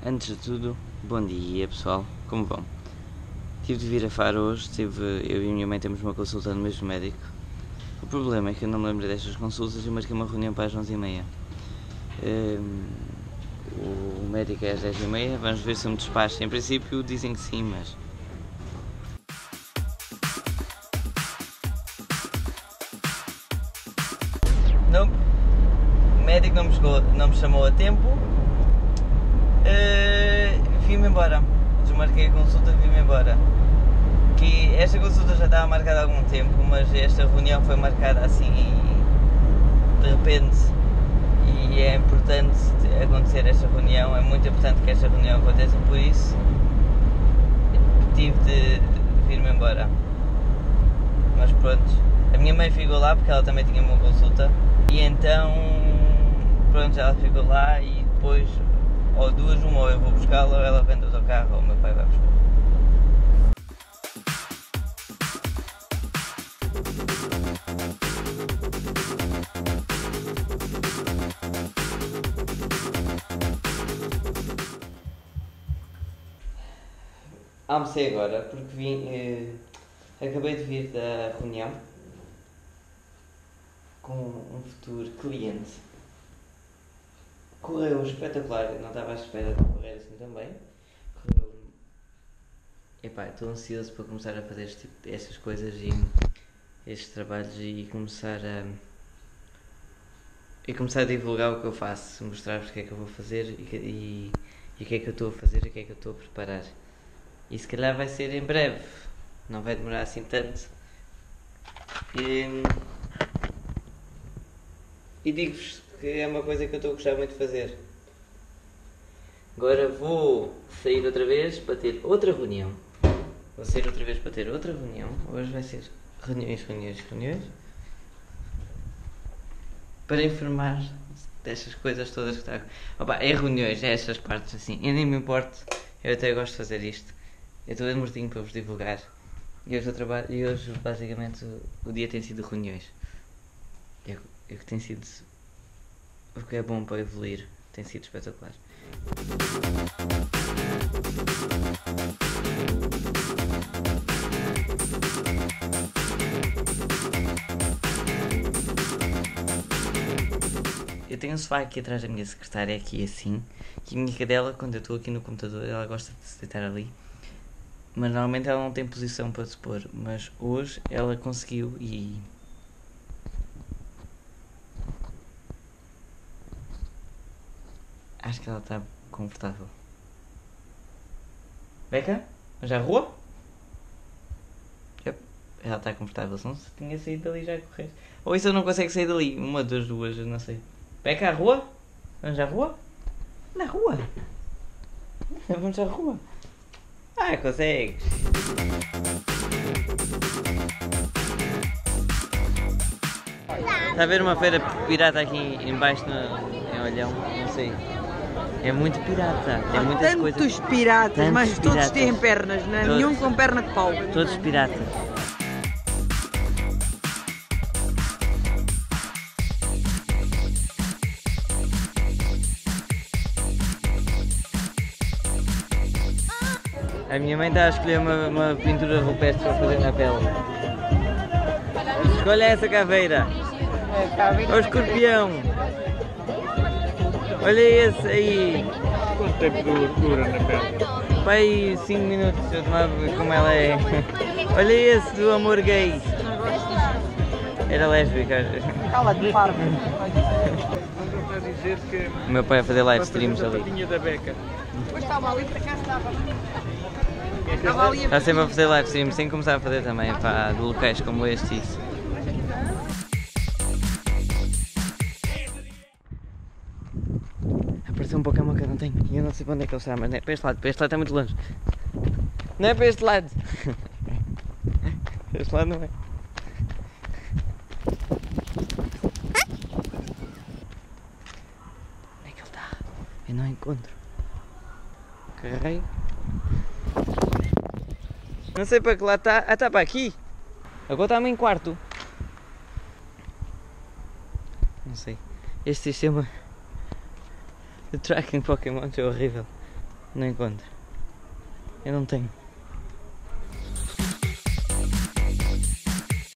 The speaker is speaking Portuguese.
Antes de tudo, bom dia pessoal, como vão? Tive de vir a Faro hoje, eu e a minha mãe temos uma consulta no mesmo médico. O problema é que eu não me lembro destas consultas e marquei uma reunião para as 11h30. O médico é às 10h30, vamos ver se eu me despacho. Em princípio dizem que sim, mas... Não, o médico não me chamou a tempo. Vim-me embora, desmarquei a consulta e vim-me embora. Que esta consulta já estava marcada há algum tempo, mas esta reunião foi marcada assim de repente e é importante acontecer esta reunião, é muito importante que esta reunião aconteça, por isso tive de vir-me embora. Mas pronto, a minha mãe ficou lá porque ela também tinha uma consulta e então pronto, ela ficou lá e depois ou duas, ou eu vou buscá-la, ou ela vem do autocarro, ou o meu pai vai buscar. Almocei agora porque acabei de vir da reunião com um futuro cliente. Correu espetacular, não estava à espera de correr assim também. Correu... Epá, estou ansioso para começar a fazer estas coisas e estes trabalhos e começar a divulgar o que eu faço, mostrar-vos o que é que eu vou fazer e o que é que eu estou a fazer e o que é que eu estou a preparar. E se calhar vai ser em breve, não vai demorar assim tanto. E digo-vos que é uma coisa que eu estou a gostar muito de fazer. Agora vou sair outra vez para ter outra reunião. Hoje vai ser reuniões. Para informar destas coisas todas que está... Opa, é reuniões, é estas partes assim. Eu nem me importo, eu até gosto de fazer isto. Eu estou a mortinho para vos divulgar. E hoje basicamente o dia tem sido reuniões. O que tem sido... O que é bom para evoluir. Tem sido espetacular. Eu tenho um sofá aqui atrás da minha secretária, aqui assim. E a minha cadela, quando eu estou aqui no computador, ela gosta de se deitar ali. Mas normalmente ela não tem posição para se pôr. Mas hoje ela conseguiu e... Acho que ela está confortável. Beca? Vamos à rua? Yep. Ela está confortável, senão se tinha saído dali já a correr. Ou isso eu não consigo sair dali. Uma das duas, eu não sei. Beca, à rua? Vamos à rua? Na rua? Vamos à rua? Ah, consegues! Está a ver uma feira pirata aqui embaixo em Olhão? Não sei. É muito pirata. Tem muitas coisas. Tantos piratas, mas todos têm pernas, não é? Nenhum com perna de pau. Todos piratas. A minha mãe está a escolher uma pintura rupestre para fazer na pele. Escolha essa caveira. O escorpião. Olha esse aí. Quanto tempo dura na pele? Pai, 5 minutos, eu tomava como ela é. Olha esse do amor gay. Era lésbica. Cala-te, parvo. Estás a dizer que... O meu pai a fazer live streams ali. Da beca. Depois estava ali, para cá estava. Está sempre a fazer live streams, sem começar a fazer também, pá, de locais como este isso. Apareceu um Pokémon que eu não tenho e eu não sei para onde é que ele está, mas não é para este lado está muito longe. Não é para este lado. Este lado não é. Onde é que ele está? Eu não encontro. Carrei. Não sei para que lado está. Ah, está para aqui. Agora está-me em quarto. Não sei. Este sistema de tracking Pokémon é horrível. Não encontro. Eu não tenho.